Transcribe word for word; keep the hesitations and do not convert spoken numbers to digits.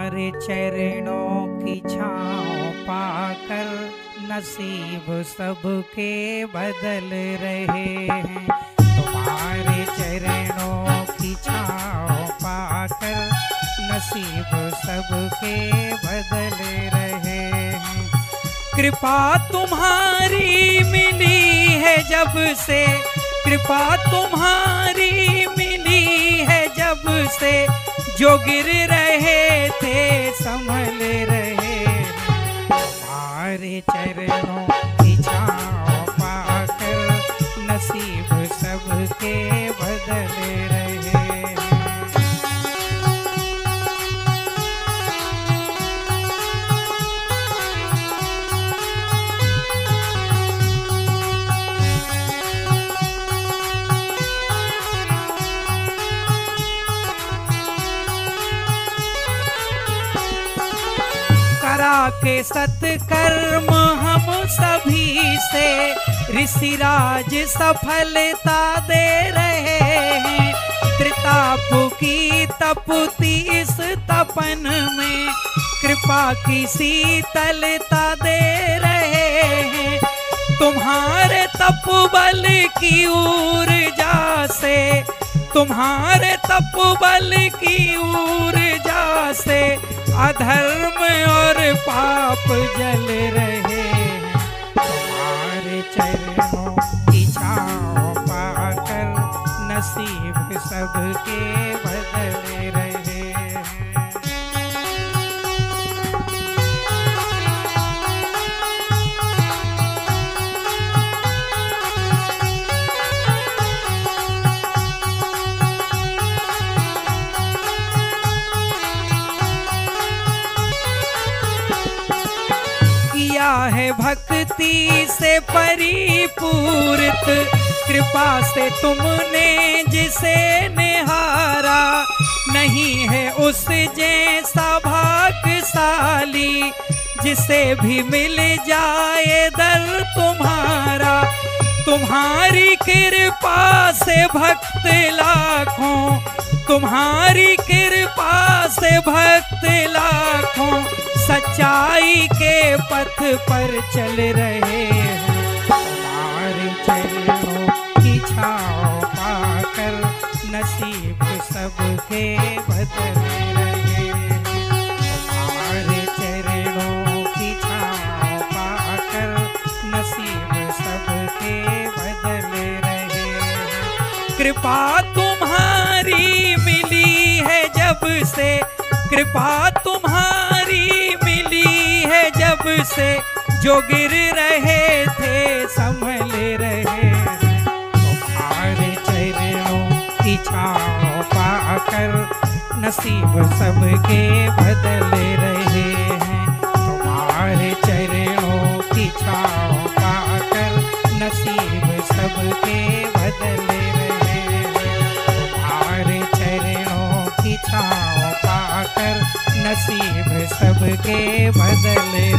तुम्हारे चरणों की छाँव पाकर नसीब सबके बदल रहे हैं। तुम्हारे चरणों की छाँव पाकर नसीब सबके बदल रहे हैं। कृपा तुम्हारी मिली है जब से, कृपा तुम्हारी मिली है जब से, जो गिर रहे थे संभल रहे। तुम्हारे चरणों की छाँव पाकर नसीब सबके बदल रहे। के सत्कर्म हम सभी से ऋषिराज सफलता दे रहे हैं। त्रिताप की तपती इस तपन में कृपा की शीतलता दे रहे हैं। तुम्हारे तपबल की ऊर्जा से, तुम्हारे तपबल की ऊर्जा से अधर्म और पाप जल रहे हैं। तुम्हारे चरणों की छाँव पाकर नसीब सबके बदल रहे हैं। है भक्ति से परिपूरित कृपा से तुमने जिसे निहारा, नहीं है उस जैसा भाग्यशाली जिसे भी मिल जाए दर तुम्हारा। तुम्हारी कृपा से भक्त लाखों, तुम्हारी कृपा से भक्त लाखों सच्चाई के पथ पर चल रहे हैं। तुम्हारे चरणों की छाँव पाकर नसीब सबके बदल रहे हैं। तुम्हारे चरणों की छाँव पाकर नसीब सबके बदल रहे हैं। कृपा तुम्हारी मिली है जब से, कृपा तुम्हारी मिली है जब से, जो गिर रहे थे संभल रहे। तुम्हारे चरणों की छाँव पाकर नसीब सबके बदल रहे हैं। तुम्हारे चरणों की छाँव पाकर नसीब सबके बदल रहे हैं। तुम्हारे चरणों की छाँव पाकर नसीब सबके बदले